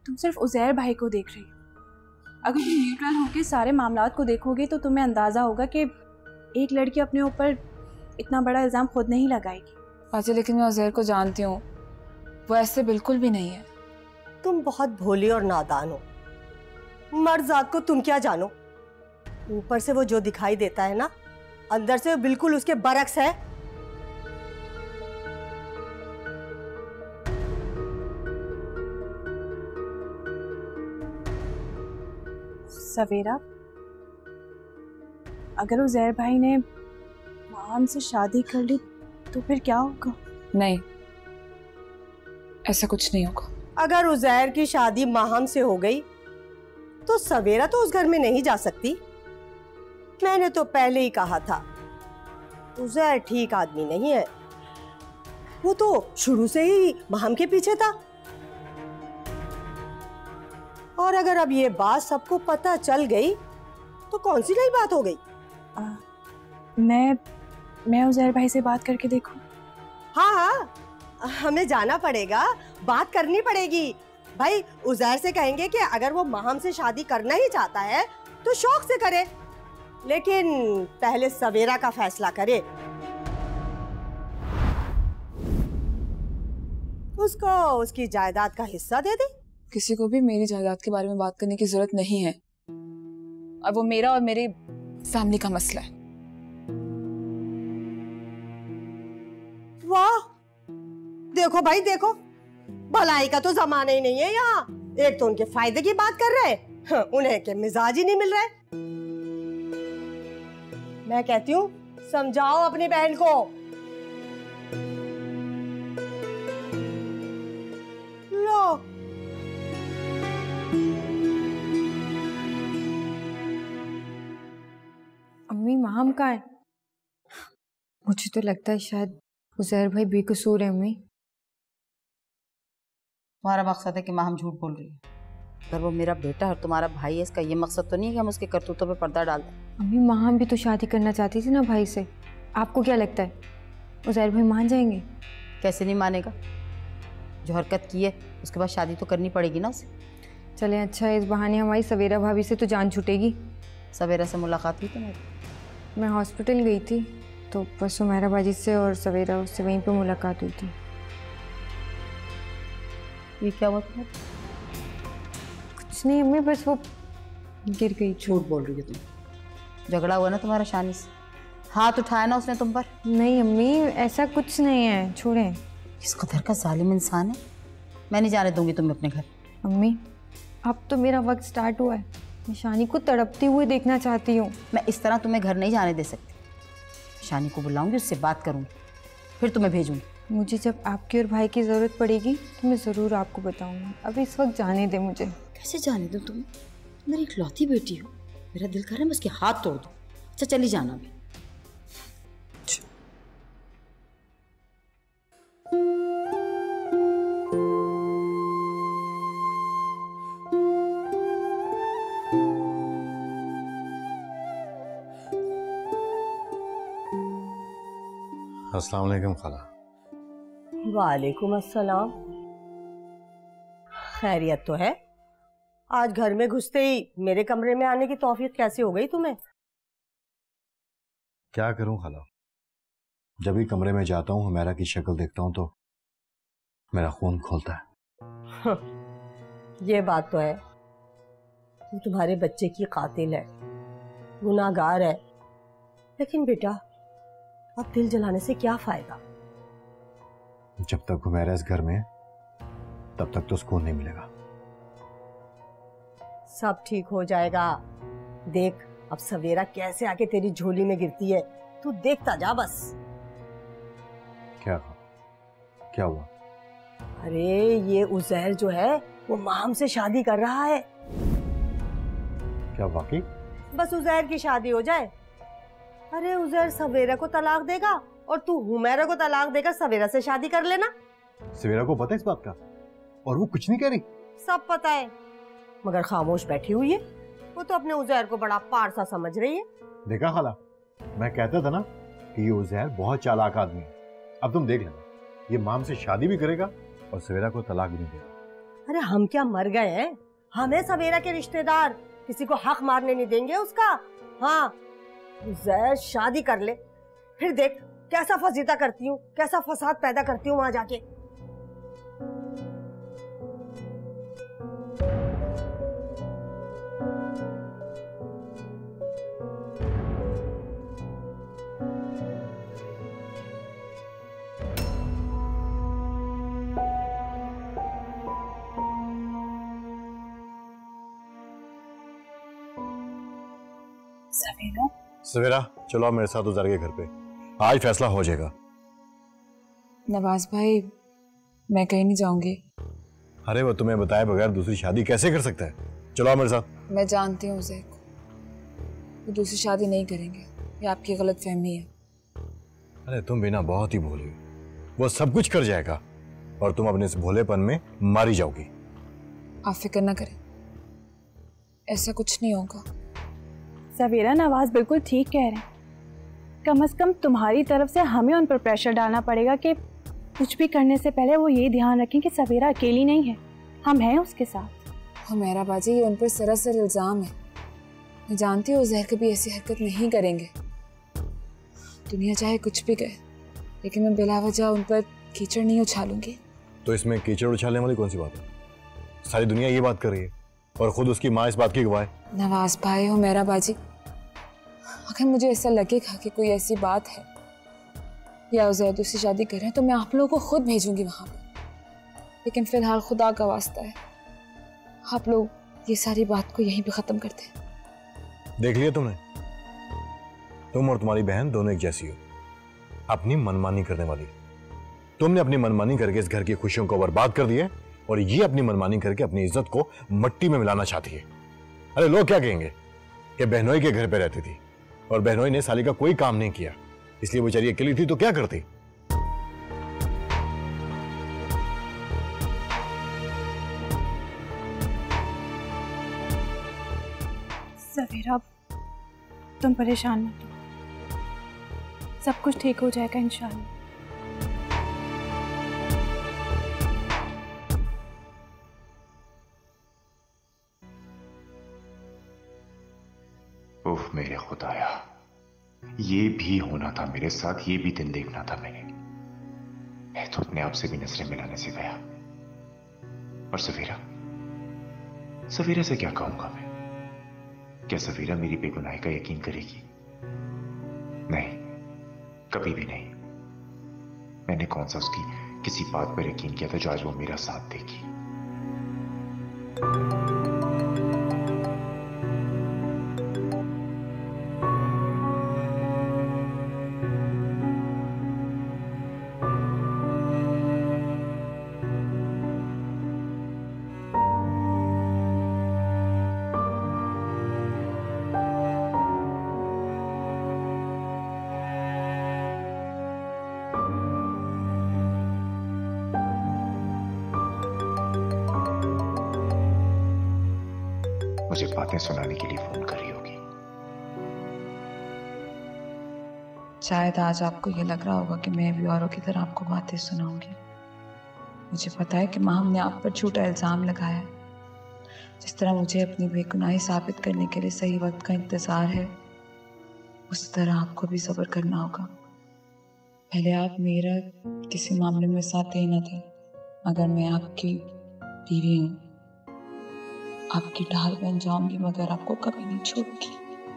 तुम सिर्फ उज़ैर भाई को देख रही हो। अगर तुम न्यूट्रल होकर सारे मामलात को देखोगे तो तुम्हें अंदाज़ा होगा कि एक लड़की अपने ऊपर इतना बड़ा इल्ज़ाम खुद नहीं लगाएगी। बाजी लेकिन मैं उज़ैर को जानती हूँ, वो ऐसे बिल्कुल भी नहीं है। तुम बहुत भोली और नादान हो। मर्द जात को तुम क्या जानो। ऊपर से वो जो दिखाई देता है ना, अंदर से बिल्कुल उसके बरक्स है। सवेरा, अगर उज़ैर भाई ने माम से शादी कर ली तो फिर क्या होगा? नहीं, ऐसा कुछ नहीं होगा। अगर उज़ैर की शादी माहम से हो गई तो सवेरा तो उस घर में नहीं जा सकती। मैंने तो पहले ही कहा था, उज़ैर ठीक आदमी नहीं है। वो तो शुरू से ही माहम के पीछे था। और अगर अब ये बात सबको पता चल गई तो कौन सी नई बात हो गई? मैं उज़ैर भाई से बात करके देखूं? हाँ, हमें जाना पड़ेगा, बात करनी पड़ेगी। भाई उज़ैर से कहेंगे कि अगर वो माहम से शादी करना ही चाहता है तो शौक से करे, लेकिन पहले सवेरा का फैसला करे। उसको उसकी जायदाद का हिस्सा दे दे। किसी को भी मेरी जायदाद के बारे में बात करने की जरूरत नहीं है, और वो मेरा और मेरी फैमिली का मसला है। वाह, देखो भाई देखो, भलाई का तो जमाना ही नहीं है यहाँ। एक तो उनके फायदे की बात कर रहे हैं, उन्हें के मिजाज ही नहीं मिल रहे। मैं कहती हूँ समझाओ अपनी बहन को। लो, अम्मी माहम कहाँ है? मुझे तो लगता है शायद उज़ैर भाई बेकसूर है। अम्मी, तुम्हारा मकसद है कि माँ हम झूठ बोल रही है। अगर वो मेरा बेटा और तुम्हारा भाई है, इसका ये मकसद तो नहीं है कि हम उसके करतूतों पे पर्दा डाल दें। अम्मी माहम भी तो शादी करना चाहती थी ना भाई से। आपको क्या लगता है उज़ैर भाई मान जाएंगे? कैसे नहीं मानेगा? जो हरकत की है उसके बाद शादी तो करनी पड़ेगी ना उसे। चलें, अच्छा इस बहाने हमारी सवेरा भाभी से तो जान छूटेगी। सवेरा से मुलाकात हुई तुम्हारी? मैं हॉस्पिटल गई थी तो बस सुमेरा बाजी से और सवेरा उससे वहीं पर मुलाकात हुई थी। ये क्या हुआ तुम्हें? कुछ नहीं अम्मी, बस वो गिर गई। झूठ बोल रही हो तुम। झगड़ा हुआ ना तुम्हारा शानी से? हाथ उठाया ना उसने तुम पर? नहीं अम्मी, ऐसा कुछ नहीं है, छोड़ें। इस कदर का जालिम इंसान है, मैं नहीं जाने दूंगी तुम्हें अपने घर। अम्मी, अब तो मेरा वक्त स्टार्ट हुआ है। मैं शानी को तड़पती हुई देखना चाहती हूँ। मैं इस तरह तुम्हें घर नहीं जाने दे सकती। शानी को बुलाऊंगी, उससे बात करूंगी, फिर तुम्हें भेजूंगी। मुझे जब आपकी और भाई की ज़रूरत पड़ेगी तो मैं ज़रूर आपको बताऊंगी। अभी इस वक्त जाने दे मुझे। कैसे जाने दूँ तुम्हें? मेरी इकलौती बेटी हो, मेरा दिल कर रहा है मैं उसके हाथ तोड़ दूँ। अच्छा चली जाना भी। अस्सलाम वालेकुम खाला। वालेकुम अस्सलाम। खैरियत तो है? आज घर में घुसते ही मेरे कमरे में आने की तौफीक कैसे हो गई तुम्हें? क्या करूं खाला, जब भी कमरे में जाता हूं हुमैरा की शक्ल देखता हूं तो मेरा खून खोलता है। ये बात तो है, वो तुम्हारे बच्चे की कातिल है, गुनाहगार है। लेकिन बेटा अब दिल जलाने से क्या फायदा? जब तक हुमैरा इस घर में है तब तक तो सुकून नहीं मिलेगा। सब ठीक हो जाएगा। देख अब सवेरा कैसे आके तेरी झोली में गिरती है, तू देखता जा बस। क्या हुआ? अरे ये उज़ैर जो है वो माम से शादी कर रहा है। क्या वाकई? बस उज़ैर की शादी हो जाए, अरे उज़ैर सवेरा को तलाक देगा और तू हुमैरा को तलाक देकर सवेरा से शादी कर लेना। सवेरा को पता है इस बात का और वो कुछ नहीं कह रही? सब पता है मगर खामोश बैठी हुई है। वो तो अपने उज़ैर को बड़ा पारसा समझ रही है। देखा खाला, मैं कहता था ना कि ये उज़ैर बहुत चालाक आदमी है। अब तुम देख लेना, ये माम से शादी भी करेगा और सवेरा को तलाक भी नहीं देगा। अरे हम क्या मर गए हैं? हमें सवेरा के रिश्तेदार किसी को हक मारने नहीं देंगे उसका। हाँ, उज़ैर शादी कर ले, फिर देख कैसा फजीता करती हूँ, कैसा फसाद पैदा करती हूँ वहां जाके। सवेरा, चलो आप मेरे साथ उज़ैर के घर पे, आज फैसला हो जाएगा। नवाज भाई, मैं कहीं नहीं जाऊंगी। अरे वो तुम्हें बताए बगैर दूसरी शादी कैसे कर सकता है? चलो आप मेरे साथ। मैं जानती हूँ उज़ैर को, वो दूसरी शादी नहीं करेंगे, ये आपकी गलत फहमी है। अरे तुम बिना बहुत ही भोली, वो सब कुछ कर जाएगा और तुम अपने इस भोलेपन में मारी जाओगी। आप फिक्र ना करें, ऐसा कुछ नहीं होगा। सवेरा, नवाज बिल्कुल ठीक कह रहे हैं। कम से कम तुम्हारी तरफ से हमें उन पर प्रेशर डालना पड़ेगा कि कुछ भी करने से पहले वो ये ध्यान रखें कि सवेरा अकेली नहीं है, हम हैं उसके साथ। हुमैरा बाजी, ये उन पर सरासर इल्ज़ाम है। मैं जानती हूँ ज़हर कभी ऐसी हरकत नहीं करेंगे, दुनिया चाहे कुछ भी कहे, लेकिन मैं बिलावजह उन पर कीचड़ नहीं उछालूंगी। तो इसमें कीचड़ उछालने वाली कौन सी बात है? सारी दुनिया ये बात कर रही है और खुद उसकी माँ इस बात की गवाह है। नवाज भाई, हुमैरा बाजी, अगर मुझे ऐसा लगेगा कि कोई ऐसी बात है या उज़ैर दूसरी शादी कर रहे हैं तो मैं आप लोगों को खुद भेजूंगी वहां पर, लेकिन फिलहाल खुदा का वास्ता है, आप लोग ये सारी बात को यहीं पे खत्म करते हैं। देख लिया तुमने, तुम और तुम्हारी बहन दोनों एक जैसी हो, अपनी मनमानी करने वाली। तुमने अपनी मनमानी करके इस घर की खुशियों को बर्बाद कर दिया और ये अपनी मनमानी करके अपनी इज्जत को मट्टी में मिलाना चाहती है। अरे लोग क्या कहेंगे कि बहनोई के घर पे रहती थी और बहनोई ने साली का कोई काम नहीं किया, इसलिए वो बेचारी अकेली थी तो क्या करती? सवेरा, तुम परेशान मत हो, सब कुछ ठीक हो जाएगा इंशाल्लाह। उफ मेरे खुदाया, ये भी होना था मेरे साथ, ये भी दिन देखना था मैंने। मैं तो अपने आप से भी नजरें मिलाने से गया। और सवेरा, सवेरा से क्या कहूंगा मैं? क्या सवेरा मेरी बेगुनाही का यकीन करेगी? नहीं, कभी भी नहीं। मैंने कौन सा उसकी किसी बात पर यकीन किया था जो आज वो मेरा साथ देगी? मुझे बातें सुनाने के लिए फोन करी होगी। शायद आज आपको ये लग रहा होगा कि मैं भी औरों की तरह आपको बातें सुनाऊंगी। मुझे पता है कि माम ने आप पर झूठा इल्ज़ाम लगाया है। जिस तरह मुझे अपनी बेगुनाही साबित करने के लिए सही वक्त का इंतज़ार है, उस तरह आपको भी सब्र करना होगा। पहले आप मेरा किसी मामले में साथ देना थे, मगर मैं आपकी बीवी हूँ, आपकी ढाल बन जाऊंगी, मगर आपको कभी नहीं छोड़ूंगी।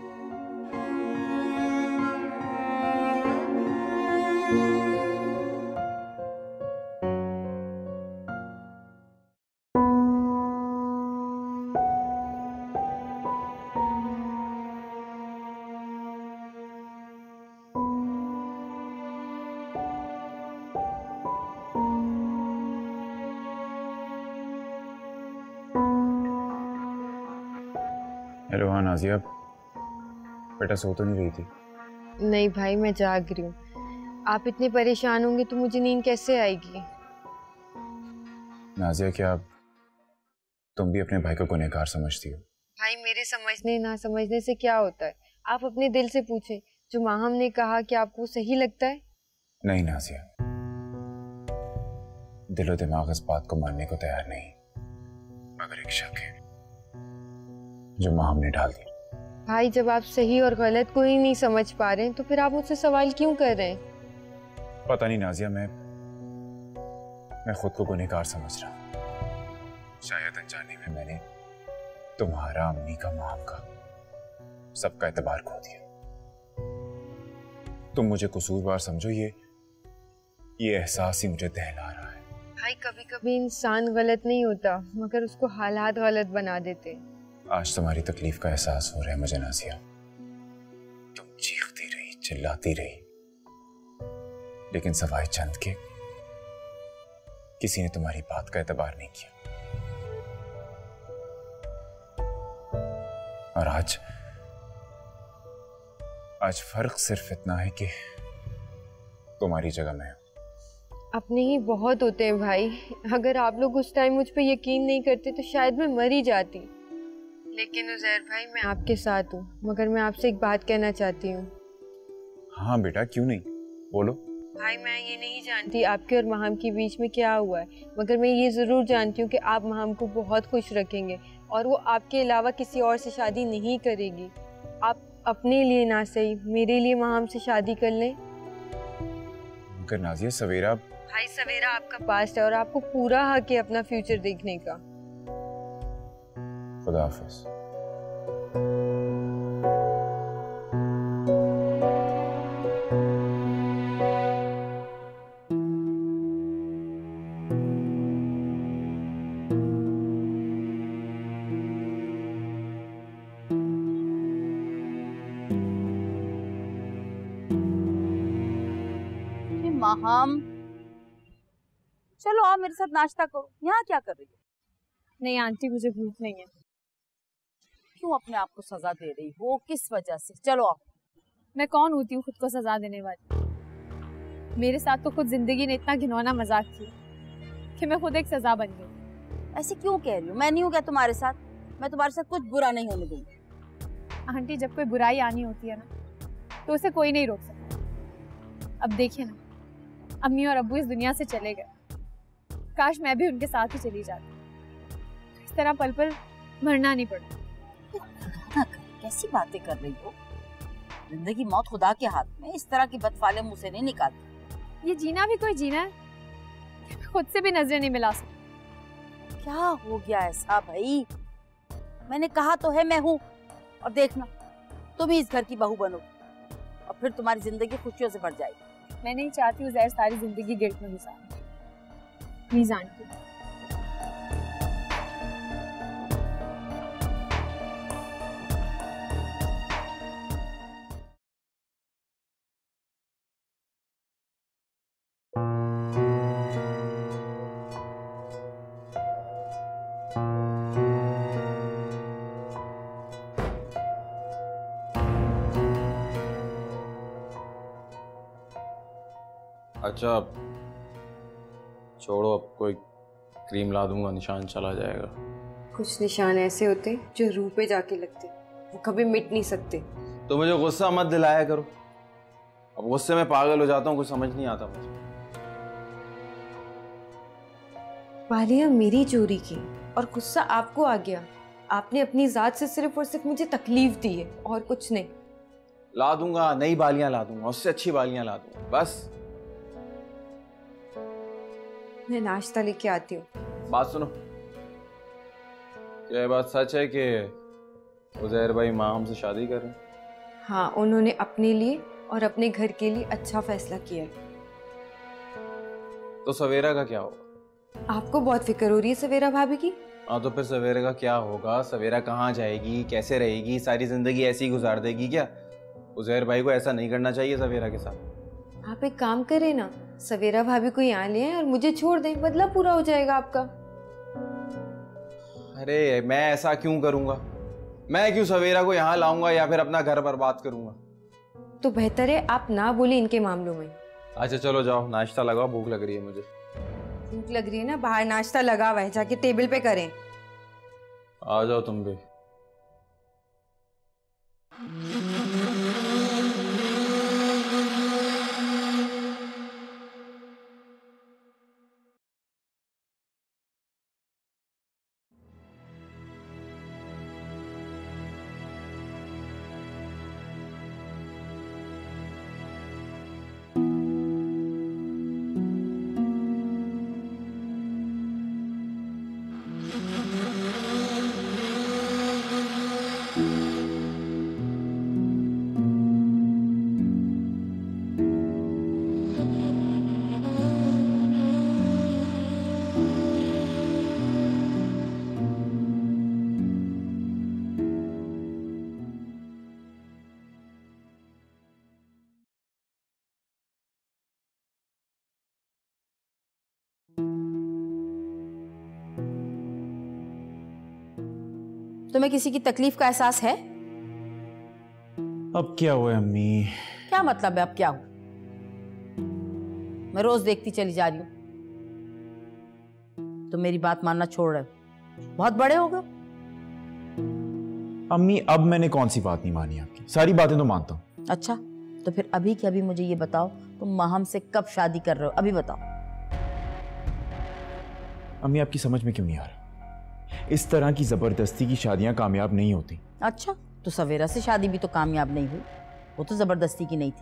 हेलो, हाँ नाजिया, बेटा सो तो नहीं रही थी? नहीं भाई, मैं जाग रही हूँ। आप इतने परेशान होंगे तो मुझे नींद कैसे आएगी? नाजिया, क्या तुम भी अपने भाई को गुनहगार समझती हो? भाई, मेरे समझने ना समझने से क्या होता है? आप अपने दिल से पूछें, जो माहम ने कहा कि आपको सही लगता है। नहीं नाजिया, दिलो दिमाग इस बात को मानने को तैयार नहीं। पर एक शक है जो माहम ने डाल दिया। भाई जब आप सही और गलत को ही नहीं समझ पा रहे हैं तो फिर आप मुझसे सवाल क्यों कर रहे हैं? पता नहीं नाजिया, मैं खुद को गुनहगार समझ रहा हूं। शायद अनजाने में मैंने तुम्हारा, अम्मी का, माम का, सबका एतबार खो दिया। तुम मुझे कसूरवार समझो, ये एहसास ही मुझे दहला रहा है। भाई कभी कभी इंसान गलत नहीं होता मगर उसको हालात गलत बना देते हैं। आज तुम्हारी तकलीफ का एहसास हो रहा है मुझे नाजिया। तुम चीखती रही, चिल्लाती रही, लेकिन सवाए चंद के किसी ने तुम्हारी बात का एतबार नहीं किया। और आज फर्क सिर्फ इतना है कि तुम्हारी जगह मैं हूं। अपने ही बहुत होते हैं भाई। अगर आप लोग उस टाइम मुझ पे यकीन नहीं करते तो शायद मैं मर ही जाती। लेकिन उज़ैर भाई मैं आपके साथ हूँ, मगर मैं आपसे एक बात कहना चाहती हूँ। हाँ बेटा, क्यों नहीं, बोलो। भाई मैं ये नहीं जानती आपके और माहम के बीच में क्या हुआ है, मगर मैं ये ज़रूर जानती हूँ कि आप माहम को बहुत खुश रखेंगे और वो आपके अलावा किसी और से शादी नहीं करेगी। आप अपने लिए ना सही मेरे लिए माहम से शादी कर लें। मगर नाजिया, सवेरा भाई सवेरा आपका पास्ट है और आपको पूरा हक है अपना फ्यूचर देखने का। खुदा हाफिज। माहम, चलो आप मेरे साथ नाश्ता करो। यहाँ क्या कर रही हो? नहीं आंटी, मुझे भूख नहीं है। क्यों अपने आप को सजा दे रही हो? किस वजह से? चलो आओ। मैं कौन होती हूँ खुद को सजा देने वाली? मेरे साथ तो खुद जिंदगी ने इतना घिनौना मजाक किया कि मैं खुद एक सजा बन गई। ऐसे क्यों कह रही हो? मैं नहीं हूँ क्या तुम्हारे साथ? मैं तुम्हारे साथ कुछ बुरा नहीं होने दूंगी। आंटी, जब कोई बुराई आनी होती है ना तो उसे कोई नहीं रोक सकता। अब देखिए ना, अम्मी और अब्बू इस दुनिया से चले गए। काश मैं भी उनके साथ ही चली जाती, तो इस तरह पल पल मरना नहीं पड़ता। कैसी बातें कर रही हो? जिंदगी मौत खुदा के हाथ में, इस तरह की बदफाले मुंह से नहीं निकालती। ये जीना भी कोई जीना है, मैं खुद से भी नजरें नहीं मिला सकती। क्या हो गया ऐसा भाई? मैंने कहा तो है मैं हूँ, और देखना तुम ही इस घर की बहू बनो और फिर तुम्हारी जिंदगी खुशियों से भर जाएगी। मैं नहीं चाहती हूँ ज़हर सारी जिंदगी गिल्ट में गुजारे। Please aunty. अच्छा छोड़ो, अब कोई क्रीम ला दूंगा, निशान चला जाएगा। कुछ निशान ऐसे होते जो रूह पे जाके लगते, वो कभी मिट नहीं सकते। तो मुझे गुस्सा मत दिलाया करो, अब गुस्से में पागल हो जाता हूँ, कुछ समझ नहीं आता मुझे। वालिया मेरी चोरी की और गुस्सा आपको आ गया। आपने अपनी जात से सिर्फ और सिर्फ मुझे तकलीफ दी है और कुछ नहीं। ला दूंगा, नई बालियां ला दूंगा, उससे अच्छी बालियां ला दूंगा, बस। मैं नाश्ता लेके आती हूँ। बात सुनो, क्या ये बात सच है कि उज़ैर भाई माँ हमसे शादी कर रहे हैं? हाँ, उन्होंने अपने लिए और अपने घर के लिए अच्छा फैसला किया है। तो सवेरा का क्या होगा? आपको बहुत फिक्र हो रही है सवेरा भाभी की? हाँ, तो फिर सवेरा का क्या होगा? सवेरा कहाँ जाएगी, कैसे रहेगी, सारी जिंदगी ऐसी ही गुजार देगी क्या? उज़ैर भाई को ऐसा नहीं करना चाहिए सवेरा के साथ। आप एक काम करें ना, सवेरा भाभी को यहाँ ले आए और मुझे छोड़ दें, बदला पूरा हो जाएगा आपका। अरे मैं ऐसा क्यों करूंगा? मैं क्यों सवेरा को यहाँ लाऊंगा या फिर अपना घर बर्बाद करूंगा? तो बेहतर है आप ना बोले इनके मामलों में। अच्छा चलो जाओ, नाश्ता लगाओ, भूख लग रही है मुझे। भूख लग रही है ना, बाहर नाश्ता लगा हुआ है, जाके टेबल पे करें। आ जाओ तुम भी। तुम्हें किसी की तकलीफ का एहसास है? अब क्या हुआ अम्मी? क्या मतलब है अब क्या हुआ? मैं रोज देखती चली जा रही हूँ, तुम मेरी बात मानना छोड़ रहे हो, बहुत बड़े हो गए। अम्मी अब मैंने कौन सी बात नहीं मानी आपकी, सारी बातें तो मानता हूँ। अच्छा तो फिर अभी के अभी मुझे ये बताओ, तुम माहम से कब शादी कर रहे हो, अभी बताओ। अम्मी आपकी समझ में क्यों नहीं आ रहा? इस तरह की जबरदस्ती की शादियां कामयाब नहीं होती। अच्छा तो सवेरा से शादी भी तो कामयाब नहीं हुई, वो तो जबरदस्ती की नहीं थी।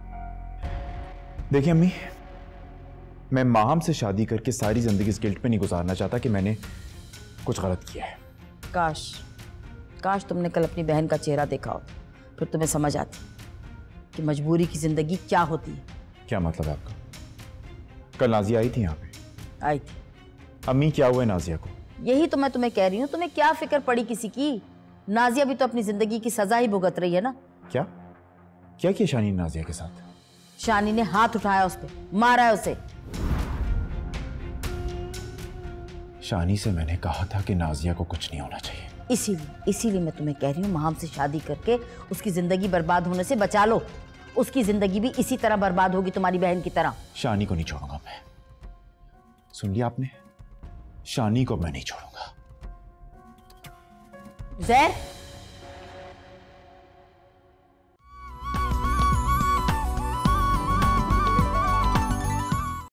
देखिए अम्मी, मैं माहम से शादी करके सारी जिंदगी इस गिल्ट पे नहीं गुजारना चाहता कि मैंने कुछ गलत किया है। काश तुमने कल अपनी बहन का चेहरा देखा होता, फिर तुम्हें समझ आती कि मजबूरी की जिंदगी क्या होती है। क्या मतलब है आपका? कल नाजिया आई थी यहाँ पे? आई थी। अम्मी क्या हुआ है नाजिया को? यही तो मैं तुम्हें कह रही हूँ, तुम्हें क्या फिक्र पड़ी किसी की? नाजिया भी तो अपनी जिंदगी की सजा ही भुगत रही है ना। क्या क्या किया शानी ने नाजिया के साथ? शानी ने हाथ उठाया उस पर, मारा है उसे। शानी से मैंने कहा था कि नाजिया को कुछ नहीं होना चाहिए। इसीलिए मैं तुम्हें कह रही हूँ, माहम से शादी करके उसकी जिंदगी बर्बाद होने से बचा लो। उसकी जिंदगी भी इसी तरह बर्बाद होगी तुम्हारी बहन की तरह। शानी को नहीं छोड़ूंगा मैं, सुन लिया आपने? शानी को मैं नहीं छोड़ूंगा। ज़ैर